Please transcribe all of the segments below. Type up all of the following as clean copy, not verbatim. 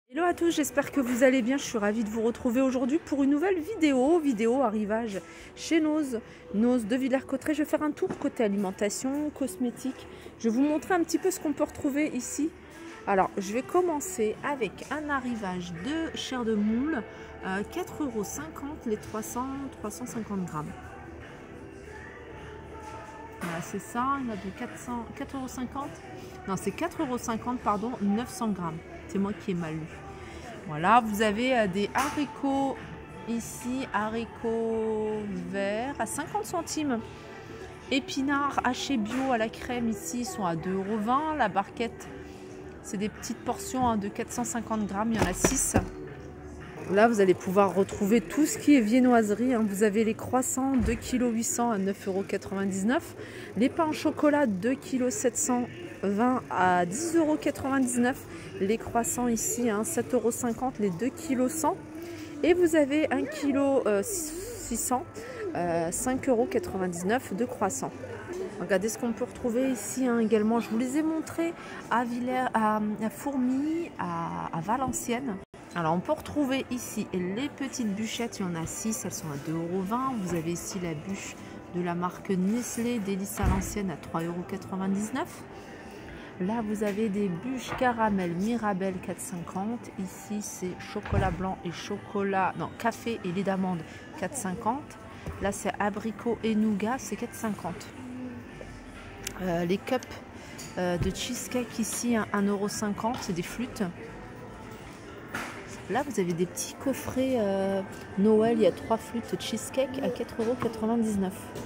Hello à tous, j'espère que vous allez bien. Je suis ravie de vous retrouver aujourd'hui pour une nouvelle vidéo arrivage chez Noz de Villers-Cotterêts. Je vais faire un tour côté alimentation, cosmétique. Je vais vous montrer un petit peu ce qu'on peut retrouver ici. Alors, je vais commencer avec un arrivage de chair de moule, 4,50 € les 350 grammes. Voilà, c'est ça, il y en a de 4,50 €. Non, c'est 4,50 € pardon, 900 grammes. C'est moi qui ai mal lu. Voilà, vous avez des haricots ici, haricots verts à 50 centimes. Épinards hachés bio à la crème ici sont à 2,20 €. La barquette, c'est des petites portions de 450 grammes, il y en a 6. Là, vous allez pouvoir retrouver tout ce qui est viennoiserie. Vous avez les croissants 2,8 kg à 9,99 €. Les pains au chocolat 2,720 kg à 10,99 €. Les croissants ici, 7,50 € les 2,1 kg. Et vous avez 1,6 kg, 5,99 € de croissants. Regardez ce qu'on peut retrouver ici également. Je vous les ai montrés à Fourmies, à Valenciennes. Alors on peut retrouver ici les petites bûchettes, il y en a 6, elles sont à 2,20 €. Vous avez ici la bûche de la marque Nestlé, délice à l'ancienne à 3,99 €. Là vous avez des bûches caramel Mirabelle 4,50 €. Ici c'est chocolat blanc et café et lait d'amande 4,50 €. Là c'est abricot et nougat, c'est 4,50 €. Les cups de cheesecake ici 1,50 €, c'est des flûtes. Là, vous avez des petits coffrets Noël. Il y a 3 flûtes cheesecake à 4,99 €.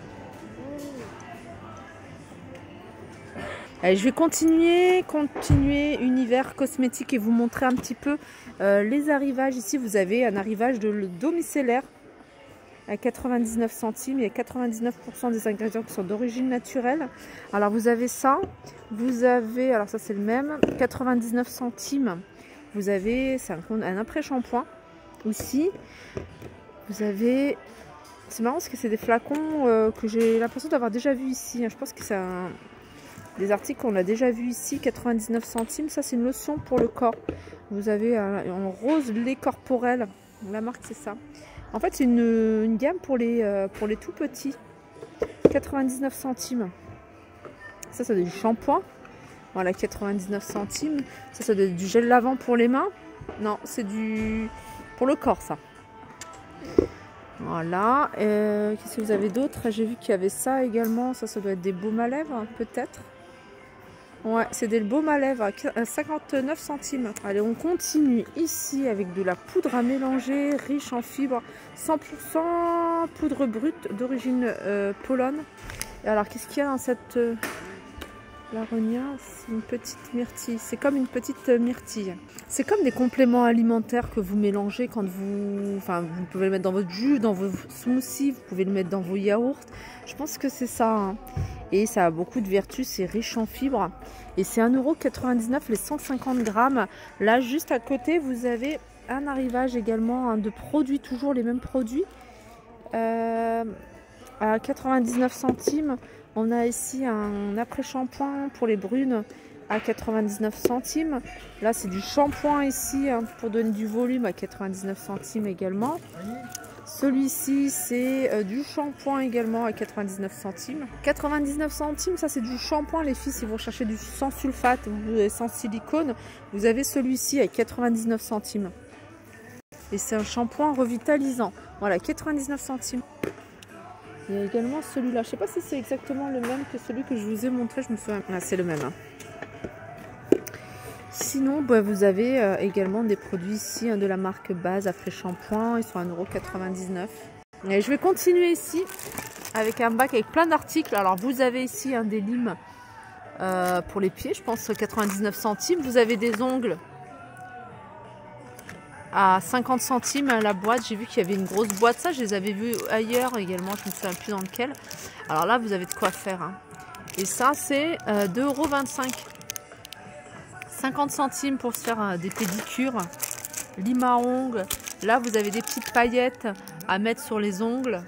Allez, je vais continuer univers cosmétique et vous montrer un petit peu les arrivages. Ici, vous avez un arrivage de domiciliaire à 99 centimes. Il y a 99% des ingrédients qui sont d'origine naturelle. Alors, vous avez ça. Vous avez, alors ça c'est le même, 99 centimes. Vous avez un après-shampoing aussi. Vous avez, c'est marrant parce que c'est des flacons que j'ai l'impression d'avoir déjà vu ici. Je pense que c'est des articles qu'on a déjà vu ici. 99 centimes. Ça c'est une lotion pour le corps. Vous avez en rose lait corporel. La marque c'est ça. En fait c'est une gamme pour les tout petits. 99 centimes. Ça c'est du shampoing. Voilà, 99 centimes. Ça doit être du gel lavant pour les mains. Non, c'est pour le corps, ça. Voilà. Qu'est-ce que vous avez d'autre? J'ai vu qu'il y avait ça également. Ça doit être des baumes à lèvres, peut-être. Ouais, c'est des baumes à lèvres à 59 centimes. Allez, on continue ici avec de la poudre à mélanger, riche en fibres, 100% poudre brute d'origine Pologne. Alors, qu'est-ce qu'il y a dans cette... L'aronia, c'est une petite myrtille. C'est comme une petite myrtille. C'est comme des compléments alimentaires que vous mélangez quand vous... Enfin, vous pouvez le mettre dans votre jus, dans vos smoothies, vous pouvez le mettre dans vos yaourts. Je pense que c'est ça. Et ça a beaucoup de vertus, c'est riche en fibres. Et c'est 1,99 € les 150 grammes. Là, juste à côté, vous avez un arrivage également de produits, toujours les mêmes produits. À 99 centimes. On a ici un après-shampoing pour les brunes à 99 centimes. Là, c'est du shampoing ici pour donner du volume à 99 centimes également. Celui-ci, c'est du shampoing également à 99 centimes. 99 centimes, ça c'est du shampoing les filles. Si vous recherchez du sans sulfate ou sans silicone, vous avez celui-ci à 99 centimes. Et c'est un shampoing revitalisant. Voilà, 99 centimes. Il y a également celui-là. Je ne sais pas si c'est exactement le même que celui que je vous ai montré. Je me souviens. Ah, c'est le même. Sinon, vous avez également des produits ici de la marque Base après-shampoing. Ils sont à 1,99 €. Et je vais continuer ici avec un bac avec plein d'articles. Alors, vous avez ici des limes pour les pieds. Je pense 99 centimes. Vous avez des ongles à 50 centimes la boîte. J'ai vu qu'il y avait une grosse boîte. Ça, je les avais vus ailleurs également. Je ne me souviens plus dans lequel. Alors là, vous avez de quoi faire. Et ça, c'est 2,25 €. 50 centimes pour se faire des pédicures. Lime à ongles. Là, vous avez des petites paillettes à mettre sur les ongles.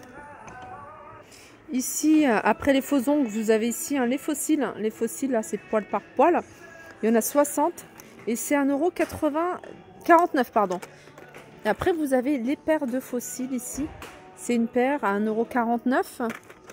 Ici, après les faux ongles, vous avez ici les fossiles. Les fossiles, là, c'est poil par poil. Il y en a 60. Et c'est 1,49 €, pardon. Et après, vous avez les paires de fossiles ici. C'est une paire à 1,49 €.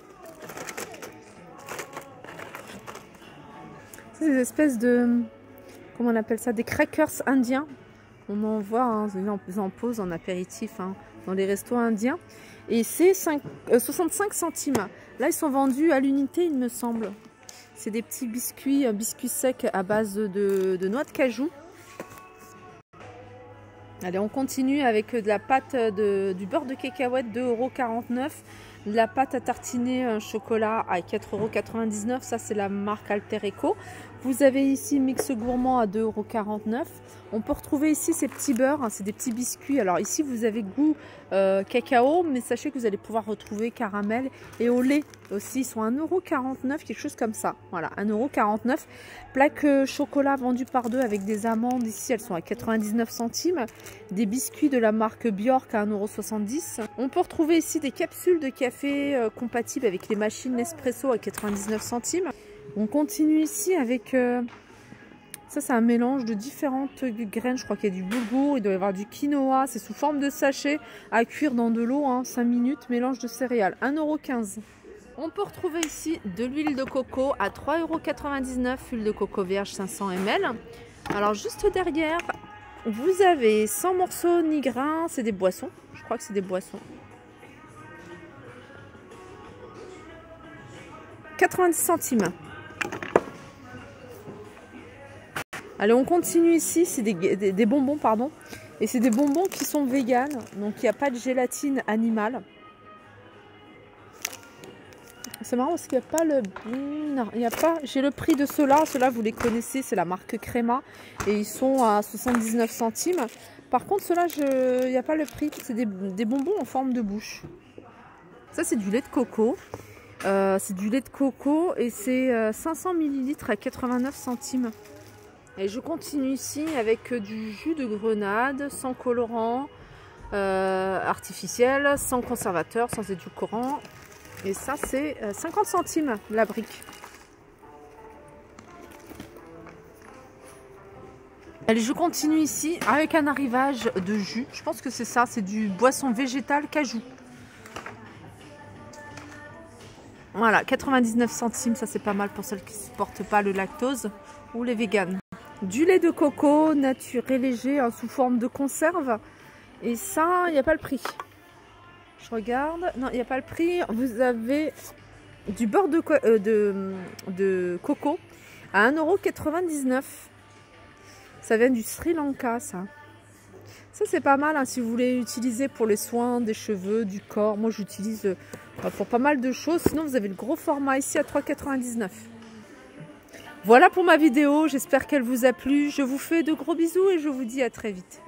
C'est des espèces de... Comment on appelle ça? Des crackers indiens. On en voit, hein, ils en posent en apéritif, hein, dans les restos indiens. Et c'est 65 centimes. Là, ils sont vendus à l'unité, il me semble. C'est des petits biscuits, biscuits secs à base de noix de cajou. Allez, on continue avec de la pâte, du beurre de cacahuète, 2,49 €. De la pâte à tartiner chocolat à 4,99 €. Ça, c'est la marque Alter Eco. Vous avez ici Mix Gourmand à 2,49 €. On peut retrouver ici ces petits beurres, hein, c'est des petits biscuits. Alors ici, vous avez goût cacao, mais sachez que vous allez pouvoir retrouver caramel et au lait aussi. Ils sont à 1,49 €, quelque chose comme ça. Voilà, 1,49 €. Plaque chocolat vendue par deux avec des amandes. Ici, elles sont à 99 centimes. Des biscuits de la marque Bjork à 1,70 €. On peut retrouver ici des capsules de café compatibles avec les machines Nespresso à 99 centimes. On continue ici avec... ça, c'est un mélange de différentes graines. Je crois qu'il y a du boulgour, il doit y avoir du quinoa. C'est sous forme de sachet à cuire dans de l'eau, hein, 5 minutes. Mélange de céréales, 1,15 €. On peut retrouver ici de l'huile de coco à 3,99 €. Huile de coco vierge 500 ml. Alors, juste derrière, vous avez 100 morceaux ni grains. C'est des boissons. Je crois que c'est des boissons. 90 centimes. Allez, on continue ici, c'est des bonbons, pardon. Et c'est des bonbons qui sont véganes, donc il n'y a pas de gélatine animale. C'est marrant parce qu'il n'y a pas le... Non, il n'y a pas... J'ai le prix de ceux-là. Ceux-là, vous les connaissez, c'est la marque Crema. Et ils sont à 79 centimes. Par contre, ceux-là, il n'y a pas le prix. C'est des bonbons en forme de bouche. Ça, c'est du lait de coco. C'est du lait de coco et c'est 500 ml à 89 centimes. Et je continue ici avec du jus de grenade, sans colorant artificiel, sans conservateur, sans édulcorant. Et ça, c'est 50 centimes la brique. Allez, je continue ici avec un arrivage de jus. Je pense que c'est ça, c'est du boisson végétale cajou. Voilà, 99 centimes, ça c'est pas mal pour celles qui ne supportent pas le lactose ou les véganes. Du lait de coco naturel léger hein, sous forme de conserve. Et ça, il n'y a pas le prix. Je regarde. Non, il n'y a pas le prix. Vous avez du beurre de coco à 1,99 €. Ça vient du Sri Lanka, ça. Ça, c'est pas mal hein, si vous voulez utiliser pour les soins des cheveux, du corps. Moi, j'utilise pour pas mal de choses. Sinon, vous avez le gros format ici à 3,99 €. Voilà pour ma vidéo, j'espère qu'elle vous a plu. Je vous fais de gros bisous et je vous dis à très vite.